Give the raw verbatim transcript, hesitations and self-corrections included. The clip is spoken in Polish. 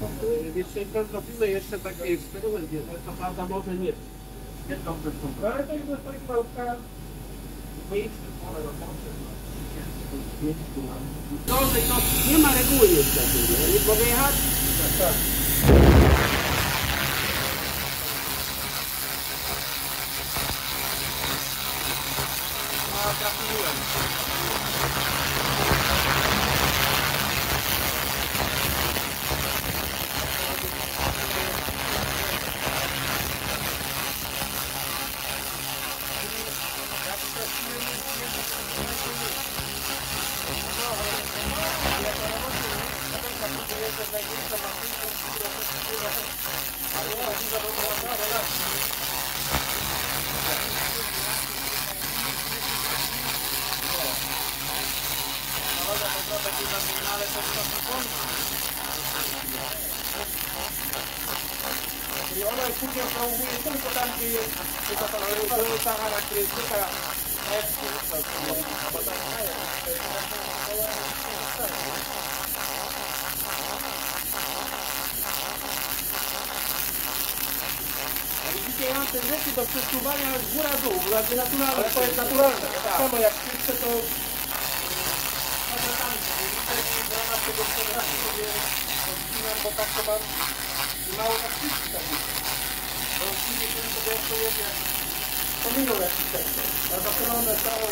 Jeszcze zrobimy jeszcze taki eksperyment, to prawda może nie. Jedną rzeczą. Ale to jest to małka. No, że to nie ma reguły niestety, nie? Nie mogę jechać? Tak, tak. A, trafiłem. I ona jest później promuje tylko tam, gdzie jest ta charakterystyka F. Widzicie, ja mam te rzeczy do przesuwania góra-dół, znaczy naturalne. Ale to jest naturalne, tak samo jak wszyscy to... Bo tak to mam i mało tak wszyscy tak jest. Bo wszyscy sobie jak to jest, jak pominął jakiś tekst. A zaczynamy całą...